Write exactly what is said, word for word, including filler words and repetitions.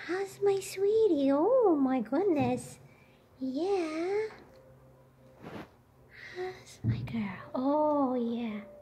How's my sweetie? Oh my goodness. Yeah. How's my girl? Oh yeah.